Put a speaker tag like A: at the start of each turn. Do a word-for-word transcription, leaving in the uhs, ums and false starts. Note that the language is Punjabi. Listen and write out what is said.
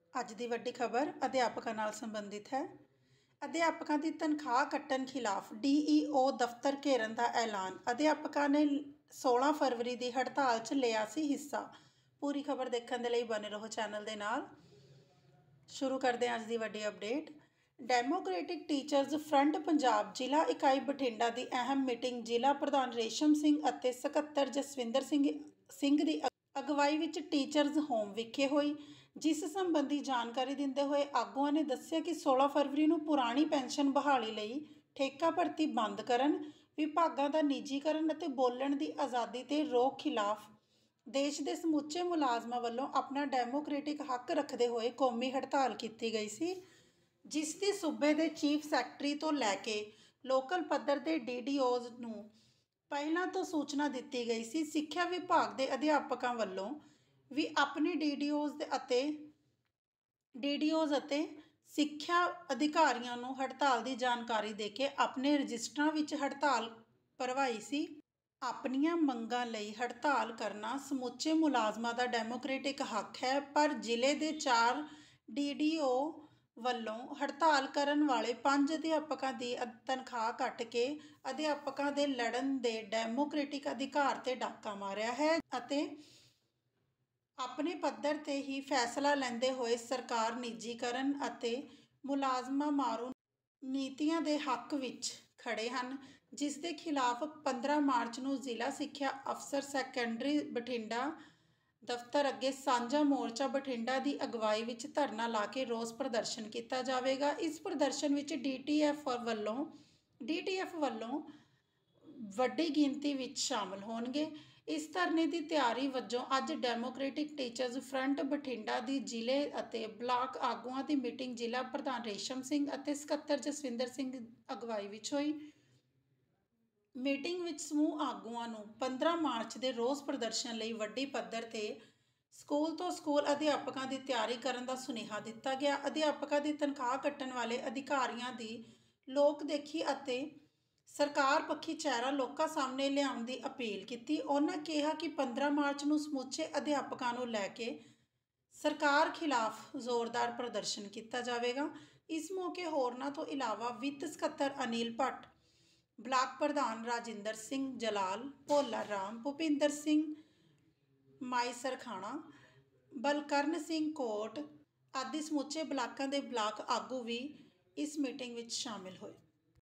A: ਅੱਜ ਦੀ ਵੱਡੀ ਖਬਰ ਅਧਿਆਪਕਾਂ ਨਾਲ ਸੰਬੰਧਿਤ ਹੈ। ਅਧਿਆਪਕਾਂ ਦੀ ਤਨਖਾਹ ਕੱਟਣ ਖਿਲਾਫ ਡੀ ਈ ਓ ਦਫ਼ਤਰ ਘੇਰਨ ਦਾ ਐਲਾਨ। ਅਧਿਆਪਕਾਂ ਨੇ ਸੋਲਾਂ ਫਰਵਰੀ ਦੀ ਹੜਤਾਲ 'ਚ ਲਿਆ ਸੀ ਹਿੱਸਾ। ਪੂਰੀ ਖਬਰ ਦੇਖਣ ਦੇ ਲਈ ਬਣੇ ਰਹੋ ਚੈਨਲ ਦੇ ਨਾਲ। ਸ਼ੁਰੂ ਕਰਦੇ ਹਾਂ ਅੱਜ ਦੀ ਵੱਡੀ update. Democratic teachers front Punjab ਜ਼ਿਲ੍ਹਾ ਇਕਾਈ ਬਠਿੰਡਾ ਦੀ ਅਹਿਮ ਮੀਟਿੰਗ ਜ਼ਿਲ੍ਹਾ ਪ੍ਰਧਾਨ ਰੇਸ਼ਮ ਸਿੰਘ ਅਤੇ ਸਕੱਤਰ ਜਸਵਿੰਦਰ ਸਿੰਘ ਸਿੰਘ ਦੀ ਅਗਵਾਈ ਵਿੱਚ ਟੀਚਰਜ਼ ਹੋਮ ਵਿਖੇ ਹੋਈ, ਜਿਸ ਸੰਬੰਧੀ ਜਾਣਕਾਰੀ ਦਿੰਦੇ ਹੋਏ ਆਗੂਆਂ ਨੇ ਦੱਸਿਆ ਕਿ ਸੋਲਾਂ ਫਰਵਰੀ ਨੂੰ ਪੁਰਾਣੀ ਪੈਨਸ਼ਨ ਬਹਾਲੀ ਲਈ ਠੇਕਾ ਭਰਤੀ ਬੰਦ ਕਰਨ, ਵਿਭਾਗਾਂ ਦਾ ਨਿੱਜੀਕਰਨ ਅਤੇ ਬੋਲਣ ਦੀ ਆਜ਼ਾਦੀ ਤੇ ਰੋਕ ਖਿਲਾਫ ਦੇਸ਼ ਦੇ ਸਮੁੱਚੇ ਮੁਲਾਜ਼ਮਾਂ ਵੱਲੋਂ ਆਪਣਾ ਡੈਮੋਕ੍ਰੈਟਿਕ ਹੱਕ ਰੱਖਦੇ ਹੋਏ ਕੌਮੀ ਹੜਤਾਲ ਕੀਤੀ ਗਈ ਸੀ, ਜਿਸ ਦੀ ਸੂਬੇ ਦੇ ਚੀਫ ਸੈਕਟਰੀ ਤੋਂ ਲੈ ਕੇ ਲੋਕਲ ਪੱਧਰ ਦੇ ਡੀ ਡੀ ਓਜ਼ ਨੂੰ ਪਹਿਲਾਂ ਤੋਂ ਸੂਚਨਾ ਦਿੱਤੀ ਗਈ ਸੀ। ਸਿੱਖਿਆ ਵਿਭਾਗ ਦੇ ਅਧਿਆਪਕਾਂ ਵੱਲੋਂ ਵੀ ਆਪਣੇ ਡੀ ਡੀ ਓਜ਼ ਅਤੇ ਡੀ ਡੀ ਓਜ਼ ਅਤੇ ਸਿੱਖਿਆ ਅਧਿਕਾਰੀਆਂ ਨੂੰ ਹੜਤਾਲ ਦੀ ਜਾਣਕਾਰੀ ਦੇ ਕੇ ਆਪਣੇ ਰਜਿਸਟਰਾਂ ਵਿੱਚ ਹੜਤਾਲ ਭਰਵਾਈ ਸੀ। ਆਪਣੀਆਂ ਮੰਗਾਂ ਲਈ ਹੜਤਾਲ ਕਰਨਾ ਸਮੁੱਚੇ ਮੁਲਾਜ਼ਮਾਂ ਦਾ ਡੈਮੋਕ੍ਰੈਟਿਕ ਹੱਕ ਹੈ, ਪਰ ਜ਼ਿਲ੍ਹੇ ਦੇ ਚਾਰ ਡੀ ਡੀ ਓ ਵੱਲੋਂ ਹੜਤਾਲ ਕਰਨ ਵਾਲੇ ਪੰਜ ਅਧਿਆਪਕਾਂ ਦੀ ਤਨਖਾਹ ਕੱਟ ਕੇ ਅਧਿਆਪਕਾਂ ਦੇ ਲੜਨ ਦੇ ਡੈਮੋਕ੍ਰੈਟਿਕ ਅਧਿਕਾਰ 'ਤੇ ਡਾਕਾ ਮਾਰਿਆ ਹੈ ਅਤੇ ਆਪਣੇ ਪੱਧਰ 'ਤੇ ਹੀ ਫੈਸਲਾ ਲੈਂਦੇ ਹੋਏ ਸਰਕਾਰ ਨਿੱਜੀਕਰਨ ਅਤੇ ਮੁਲਾਜ਼ਮਾਂ ਮਾਰੂ ਨੀਤੀਆਂ ਦੇ ਹੱਕ ਵਿੱਚ ਖੜ੍ਹੇ ਹਨ, ਜਿਸ ਦੇ ਖਿਲਾਫ ਪੰਦਰਾਂ ਮਾਰਚ ਨੂੰ ਜ਼ਿਲ੍ਹਾ ਸਿੱਖਿਆ ਅਫਸਰ ਸੈਕੰਡਰੀ ਬਠਿੰਡਾ ਦਫ਼ਤਰ ਅੱਗੇ ਸਾਂਝਾ ਮੋਰਚਾ ਬਠਿੰਡਾ ਦੀ ਅਗਵਾਈ ਵਿੱਚ ਧਰਨਾ ਲਾ ਕੇ ਰੋਸ ਪ੍ਰਦਰਸ਼ਨ ਕੀਤਾ ਜਾਵੇਗਾ। ਇਸ ਪ੍ਰਦਰਸ਼ਨ ਵਿੱਚ ਡੀ ਟੀ ਐਫ ਵੱਲੋਂ ਡੀ ਟੀ ਐਫ ਵੱਲੋਂ ਵੱਡੀ ਗਿਣਤੀ ਵਿੱਚ ਸ਼ਾਮਲ ਹੋਣਗੇ। ਇਸ ਧਰਨੇ ਦੀ ਤਿਆਰੀ ਵਜੋਂ ਅੱਜ ਡੈਮੋਕ੍ਰੈਟਿਕ ਟੀਚਰਜ਼ ਫਰੰਟ ਬਠਿੰਡਾ ਦੀ ਜ਼ਿਲ੍ਹੇ ਅਤੇ ਬਲਾਕ ਆਗੂਆਂ ਦੀ ਮੀਟਿੰਗ ਜ਼ਿਲ੍ਹਾ ਪ੍ਰਧਾਨ ਰੇਸ਼ਮ ਸਿੰਘ ਅਤੇ ਸਕੱਤਰ ਜਸਵਿੰਦਰ ਸਿੰਘ ਅਗਵਾਈ ਵਿੱਚ ਹੋਈ। ਮੀਟਿੰਗ ਵਿੱਚ ਸਮੂਹ ਆਗੂਆਂ ਨੂੰ ਪੰਦਰਾਂ ਮਾਰਚ ਦੇ ਰੋਸ ਪ੍ਰਦਰਸ਼ਨ ਲਈ ਵੱਡੀ ਪੱਧਰ 'ਤੇ ਸਕੂਲ ਤੋਂ ਸਕੂਲ ਅਧਿਆਪਕਾਂ ਦੀ ਤਿਆਰੀ ਕਰਨ ਦਾ ਸੁਨੇਹਾ ਦਿੱਤਾ ਗਿਆ। ਅਧਿਆਪਕਾਂ ਦੀ ਤਨਖਾਹ ਕੱਟਣ ਵਾਲੇ ਅਧਿਕਾਰੀਆਂ ਦੀ ਲੋਕ ਦੇਖੀ ਅਤੇ ਸਰਕਾਰ ਪੱਖੀ ਚਿਹਰਾ ਲੋਕਾਂ ਸਾਹਮਣੇ ਲਿਆਉਣ ਦੀ ਅਪੀਲ ਕੀਤੀ। ਉਹਨਾਂ ਕਿਹਾ ਕਿ ਪੰਦਰਾਂ ਮਾਰਚ ਨੂੰ ਸਮੁੱਚੇ ਅਧਿਆਪਕਾਂ ਨੂੰ ਲੈ ਕੇ ਸਰਕਾਰ ਖਿਲਾਫ ਜ਼ੋਰਦਾਰ ਪ੍ਰਦਰਸ਼ਨ ਕੀਤਾ ਜਾਵੇਗਾ। ਇਸ ਮੌਕੇ ਹੋਰਨਾਂ ਤੋਂ ਇਲਾਵਾ ਵਿੱਤ ਸਕੱਤਰ ਅਨਿਲ ਭੱਟ, ਬਲਾਕ ਪ੍ਰਧਾਨ ਰਾਜਿੰਦਰ ਸਿੰਘ ਜਲਾਲ, ਭੋਲਾ ਰਾਮ, ਭੁਪਿੰਦਰ ਸਿੰਘ ਮਾਈਸਰਖਾਣਾ, ਬਲਕਰਨ ਸਿੰਘ ਕੋਟ ਆਦਿ ਸਮੁੱਚੇ ਬਲਾਕਾਂ ਦੇ ਬਲਾਕ ਆਗੂ ਵੀ ਇਸ ਮੀਟਿੰਗ ਵਿੱਚ ਸ਼ਾਮਿਲ ਹੋਏ।